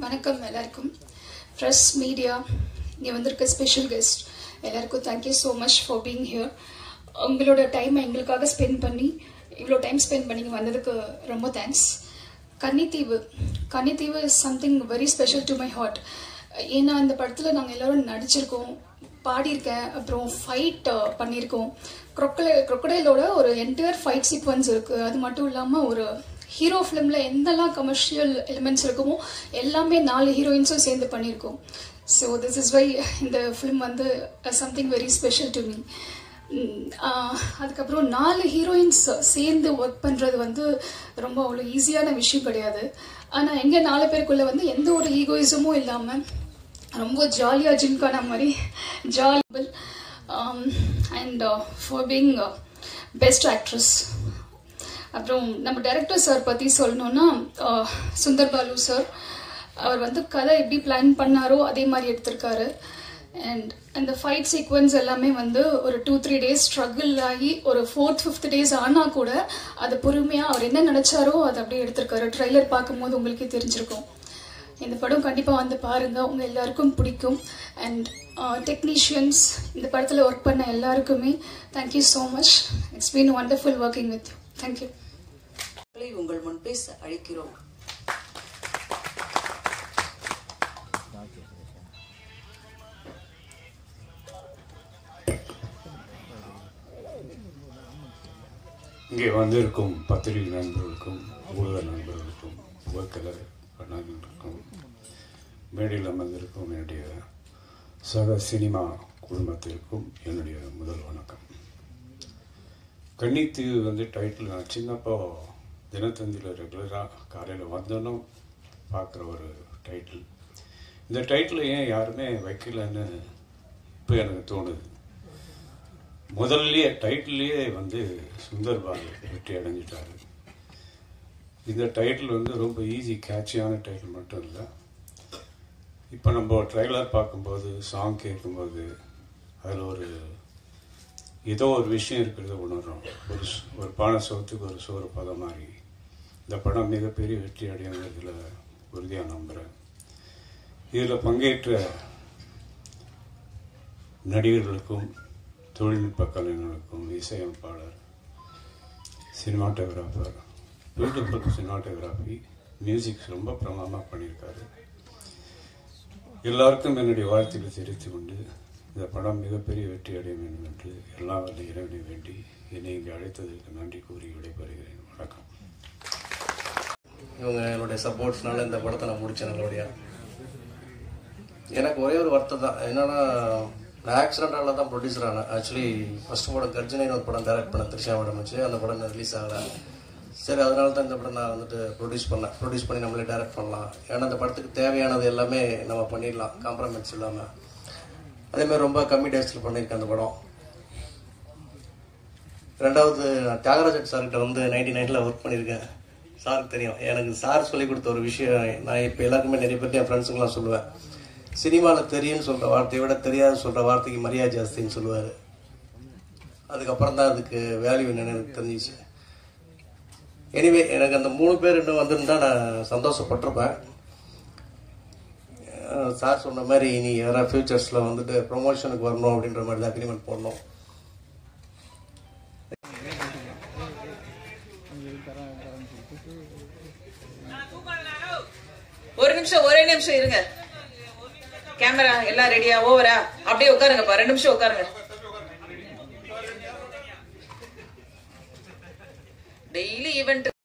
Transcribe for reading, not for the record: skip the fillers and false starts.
வணக்கம் எல்லாருக்கும். Press media இங்கே வந்திருக்க ஸ்பெஷல் கெஸ்ட் எல்லாருக்கும் thank you so much for being here. உங்களோட டைமை எங்களுக்காக ஸ்பெண்ட் பண்ணி இவ்வளோ டைம் ஸ்பெண்ட் பண்ணி வந்ததுக்கு ரொம்ப thanks. kannidhivu is something very special to my heart. ஏன்னா இந்த படத்தில் நாங்கள் எல்லோரும் நடிச்சிருக்கோம், பாடியிருக்கேன், அப்புறம் ஃபைட் பண்ணியிருக்கோம். crocodileோட ஒரு என்டையர் ஃபைட் சீக்வன்ஸ் இருக்குது. அது மட்டும் இல்லாமல் ஒரு ஹீரோ ஃபிலிமில் எந்தெல்லாம் கமர்ஷியல் எலிமெண்ட்ஸ் இருக்குமோ எல்லாமே 4 ஹீரோயின்ஸும் சேர்ந்து பண்ணியிருக்கோம். ஸோ திஸ் இஸ் வை இந்த ஃபிலிம் வந்து something very special to me. அதுக்கப்புறம் 4 ஹீரோயின்ஸ் சேர்ந்து ஒர்க் பண்ணுறது வந்து ரொம்ப அவ்வளோ ஈஸியான விஷயம் கிடையாது. ஆனால் எங்கள் 4 பேருக்குள்ளே வந்து எந்த ஒரு ஈகோயிசமும் இல்லாமல் ரொம்ப ஜாலியாக ஜிம்கான மாதிரி ஜாலிபிள் and for being best actress. அப்புறம் நம்ம டைரக்டர் சார் பற்றி சொல்லணுன்னா சுந்தர் பாலு சார், அவர் வந்து கதை எப்படி பிளான் பண்ணாரோ அதே மாதிரி எடுத்திருக்காரு. அண்ட் அந்த ஃபைட் சீக்வன்ஸ் எல்லாமே வந்து ஒரு 2-3 டேஸ் ஸ்ட்ரகிள் ஆகி ஒரு 4th-5th டேஸ் ஆனால் கூட அது பொறுமையாக அவர் என்ன நினச்சாரோ அதை அப்படியே எடுத்திருக்காரு. ட்ரெய்லர் பார்க்கும்போது உங்களுக்கே தெரிஞ்சிருக்கும். இந்த படம் கண்டிப்பாக வந்து பாருங்கள், உங்கள் எல்லாருக்கும் பிடிக்கும். அண்ட் டெக்னீஷியன்ஸ் இந்த படத்தில் ஒர்க் பண்ண எல்லாருக்குமே thank you so much. It's been wonderful working with you. Thank you. உங்கள் முன் பேச அழைக்கிறோம். இங்கே வந்திருக்கும் பத்திரிகை நண்பர்களுக்கும் ஊடக நண்பர்களுக்கும் புகைக்கலை பண்ணர்களுக்கும் மேடையில் அமர்ந்திருக்கும் என்னுடைய சக சினிமா குடும்பத்திற்கும் என்னுடைய முதல் வணக்கம். kannidhivu வந்து டைட்டில் நான் சின்னப்போ தினத்தந்தியில் ரெகுலராக காலையில் வந்தோன்னும் பார்க்குற ஒரு டைட்டில். இந்த டைட்டில் ஏன் யாருமே வைக்கலன்னு இப்போ எனக்கு தோணுது. முதல்லையே டைட்டிலேயே வந்து சுந்தர் பாலு வெற்றி அடைஞ்சிட்டாரு. இந்த டைட்டில் வந்து ரொம்ப ஈஸி கேட்சியான டைட்டில் மட்டும் இல்லை, இப்போ நம்ம ட்ரைலர் பார்க்கும்போது சாங் கேட்கும்போது அதில் ஏதோ ஒரு விஷயம் இருக்கிறத உணர்றோம். ஒரு பானை சோத்துக்கு ஒரு சோறு பதம் மாதிரி இந்த படம் மிகப்பெரிய வெற்றி அடையுங்கிறதுல உறுதியாக நம்புகிறேன். இதில் பங்கேற்ற நடிகர்களுக்கும் தொழில்நுட்ப கலைஞர்களுக்கும் இசையமைப்பாளர், சினிமாட்டோகிராஃபர், பியூட்டிஃபுல் சினிமாட்டோகிராஃபி, மியூசிக் ரொம்ப பிரமாதமாக பண்ணியிருக்காரு. எல்லாருக்கும் என்னுடைய வாழ்த்துக்களை தெரிவித்துக் கொண்டு இந்த படம் மிகப்பெரிய வெற்றி அடைய வேண்டும் என்று எல்லா வல்ல இறைவனை வேண்டி என்னை இங்கே அழைத்ததற்கு நன்றி கூறி விடைபெறுகிறேன். வணக்கம். இவங்க என்னுடைய சப்போர்ட்ஸ்னால இந்த படத்தை நான் முடித்தேன் நல்லபடியாக. எனக்கு ஒரே ஒரு வருத்தம் தான், என்னன்னா நான் ஆக்சிடென்டால தான் ப்ரொடியூசர் ஆனேன். ஆக்சுவலி ஃபர்ஸ்ட் படம் கர்ஜனைன்னு ஒரு படம் டைரக்ட் பண்ண திரிஷா மேடம் வச்சு, அந்த படம் ரிலீஸ் ஆகலை. சரி, அதனால தான் இந்த படம் நான் வந்துட்டு ப்ரொடியூஸ் பண்ணி நம்மளே டைரக்ட் பண்ணலாம். ஏன்னா அந்த படத்துக்கு தேவையானது எல்லாமே நம்ம பண்ணிடலாம், காம்ப்ரமைஸ் இல்லாமல். அதேமாதிரி ரொம்ப கம்மி டேஸில் பண்ணியிருக்கேன் அந்த படம். ரெண்டாவது, நான் தியாகராஜன் சார்கிட்ட வந்து 99ல் ஒர்க் பண்ணியிருக்கேன். சாருக்கு தெரியும், எனக்கு சார் சொல்லிக் கொடுத்த ஒரு விஷயம் நான் இப்போ எல்லாருக்குமே நிறைய பேர் என் ஃப்ரெண்ட்ஸுங்களாம் சொல்லுவேன். சினிமாவில் தெரியும்னு சொல்கிற வார்த்தையை விட தெரியாதுன்னு சொல்கிற வார்த்தைக்கு மரியாதை ஜாஸ்தின்னு சொல்லுவார். அதுக்கப்புறம் தான் அதுக்கு வேல்யூ என்னன்னு எனக்கு தெரிஞ்சிச்சு. எனிவே, எனக்கு அந்த 3 பேர் இன்னும் வந்திருந்தா நான் சந்தோஷப்பட்டிருப்பேன். சார் சொன்ன மாதிரி இனி யாராவது ஃபியூச்சர்ஸில் வந்துட்டு ப்ரொமோஷனுக்கு வரணும் அப்படின்ற மாதிரி தான் அக்ரிமெண்ட் போடணும். ஒரே நிமிஷம் இருங்க. கேமரா எல்லாம் ரெடியா? ஓவரா? அப்படியே உட்காருங்கப்பா, 2 நிமிஷம் உட்காருங்க. Daily event